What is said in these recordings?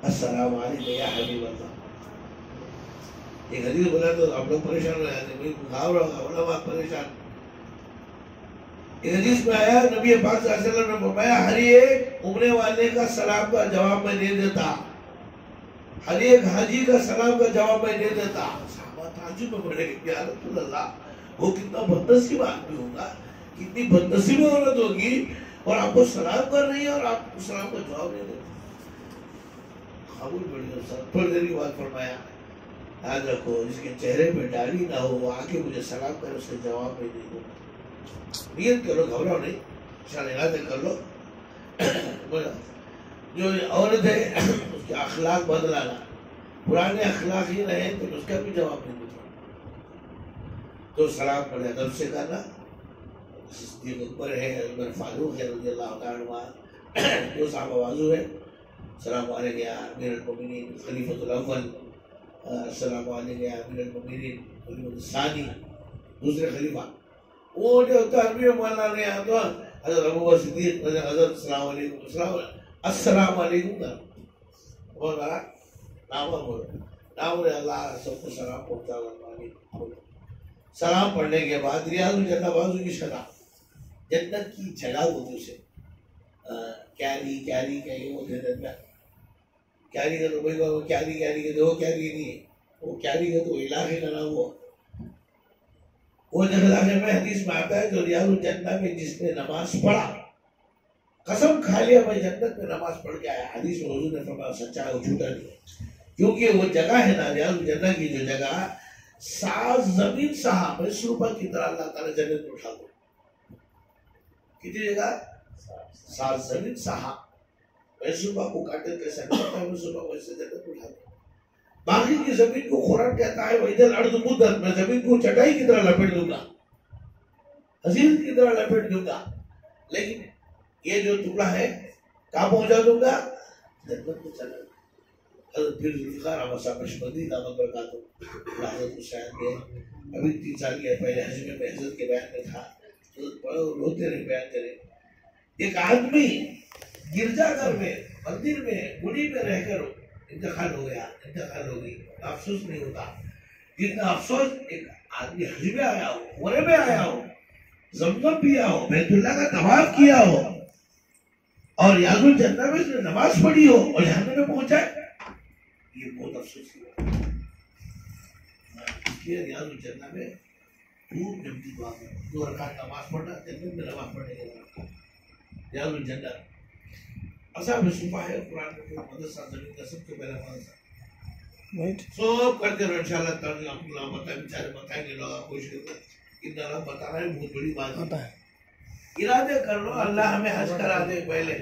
السلام علیکم یا حبیب اللہ. ایک حدیث بولا تو ہم لوگ پریشان ہو جاتے ہیں، گھاؤ علماء پریشان. ایک حدیث میں آیا نبی پاک صلی اللہ علیہ وسلم نے فرمایا ہر ایک عمرے والے کا سلام کا جواب میں دے دیتا، ہر ایک حاجی کا سلام کا جواب میں دے دیتا. صحابہ تعجب میں پڑے کہ یا رسول اللہ وہ کتنا بدنصیب آدمی ہوگا، کتنی بدنصیب عورت ہوگی اور آپ کو سلام کر رہی ہے اور آپ سلام کا جواب نہیں دیتے. خاموش بیٹھ گئے. تھوڑی دیر کے بعد فرمایا یاد رکھو جس کے چہرے پہ داڑھی نہ ہو وہ آ کے مجھے سلام کرے اس کے جواب میں دے دو. نیت کرو، گھبراؤ نہیں، انشاءاللہ ارادے کر لو. جو عورت ہے اس کے اخلاق بدلانا، پرانے اخلاق ہی رہے تو اس کا بھی جواب نہیں دیتا. تو سلام پڑھے ادب سے کرنا. صدیق اکبر ہے، عمر فاروق ہے رضی اللہ تعالیٰ عنہ، جو صحابہ بازو ہے. السلام علیکم یا امیر المؤمنین خلیفۃ الاول، السلام علیکم یا امیر المؤمنین خلیفۃ الثانی، دوسرے خلیفہ. وہ جو عربی میں بولنا نہیں آتا حضرت ابوبکر صدیق حضرت السلام علیکم السلام علیکم کا بول رہا نام بولے اللہ سب کو سلام پہنچا. سلام پڑھنے کے بعد ریاض الجنہ بازو کی شرح جنت کی جگہ ہوتی اسے کیری کہیں وہ دے دیتا. کیری کا تو کوئی کیری کے تو وہ کیری نہیں ہے، وہ کیری کا تو علاقے کا نام ہوا. وہ علاقے میں حدیث میں آتا ہے جو ریاض الجنہ میں جس نے نماز پڑھا قسم کھا لیا میں جنت میں نماز پڑھ کے آیا. حدیث میں حضور نے فرمایا سچا ہے وہ جھوٹا نہیں ہے، کیونکہ وہ جگہ ہے نا ریاض الجنہ کی جو جگہ 7 زمین سہا مصروفہ کی طرح اللہ تعالیٰ جنت میں اٹھا دو. کتنی جگہ 7 زمین سہا مصروفہ کو کاٹے کیسا کرتا ہے مصروفہ ویسے جنت میں اٹھا دو. باقی کی زمین کو قرآن کہتا ہے وَإِذَا الْأَرْضُ مُدَّتْ، میں زمین کو چٹائی کی طرح لپیٹ دوں گا، حزیر کی طرح لپیٹ دوں گا. لیکن یہ جو ٹکڑا ہے کہاں پہنچا دوں گا؟ جنت میں چلا. حضرت پیر ذوالفقار احمد صاحب نقشبندی دامت برکاتہ حضرت حسین کے ابھی 3 سال کے پہلے حج میں حضرت کے بیان میں تھا، روتے رہے بیان کرے. ایک آدمی گرجا گھر میں مندر میں گڑی میں رہ کر انتقال ہو گیا، انتقال ہو گئی. افسوس نہیں ہوتا جتنا افسوس ایک آدمی حج میں آیا ہو، عمرے میں آیا ہو، زمزم پیا ہو، بیت اللہ کا طواف کیا ہو اور ریاض الجنہ میں اس نے نماز پڑھی ہو اور جہنم میں پہنچا ہے. یہ بہت افسوس کی بات ہے. اس لیے ریاض الجنہ میں خوب جمتی دعا کرو. 2 رکعت نماز پڑھنا جنت میں نماز پڑھنے کے بعد ریاض الجنہ اصحاب صفحہ ہے. قرآن میں مدرسہ زمین کا سب سے پہلا مدرسہ سب کرتے رہو انشاءاللہ تعالیٰ. اللہ بتائیں بیچارے بتائیں گے لوگ کوشش کرتے اتنا اللہ بتا رہا ہے بہت بڑی بات ہے. ارادے کر لو اللہ ہمیں حج کرا دے. پہلے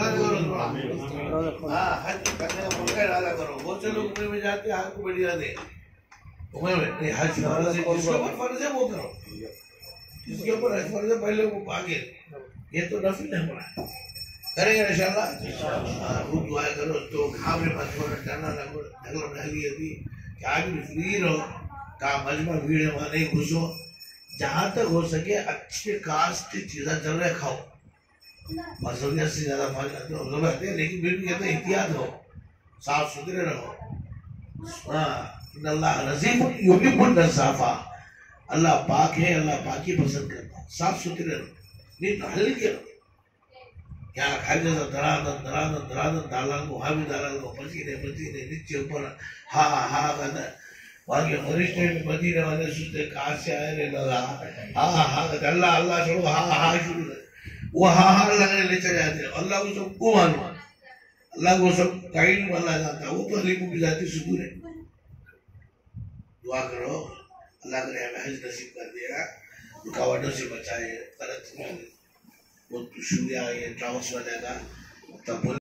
ہاں حج کرنے کا موقع ارادہ کرو. بہت سے لوگ عمرے میں جاتے ہیں حج کو بڑی ارادے عمرے میں نہیں. حج فرض ہے، جس کے اوپر فرض ہے وہ کرو، جس کے اوپر حج فرض ہے پہلے وہ آگے. یہ تو نفل ہے ہمارا، کریں گے انشاءاللہ. خوب دعائیں کرو. تو گھام میں مت چھوڑو، ڈرنا نہ کرو. ڈھگلم ڈھگلی ابھی کہ آج بھی فری رہو، کہا مجمع بھیڑ ہے وہاں نہیں گھسو. جہاں تک ہو سکے اچھے کاسٹ کی چیزیں چل رہے کھاؤ. اور ضرورت سے زیادہ ضرورت ہے لیکن پھر بھی کہتے ہیں احتیاط ہو، صاف ستھرے رہو. ان اللہ نظیف یحب النظافہ، اللہ پاک ہے، اللہ پاکی پسند کرتا ہے. صاف ستھرے رہو، نہیں تو ہلکے رہو. کیا کھائی جاتا درادن دالان کو وہاں بھی دالان کو پسینے نیچے اوپر ہاں کہتا ہے. وہاں کے فرشتے میں مدینے والے سوچتے کہاں سے آئے رہے لگا ہاں کہتے اللہ چھوڑو ہاں شروع ہے. وہ ہاں لگنے لے چلے جاتے ہیں. اللہ کو سب کو معلوم، اللہ کو سب قائل والا جاتا ہے. وہ تو علی کو بھی ذاتی سکون ہے. دعا کرو اللہ کرے ہمیں حج نصیب کر دے گا، رکاوٹوں سے بچائے. غلط وہ شوریہ یہ ٹراؤس والے کا تب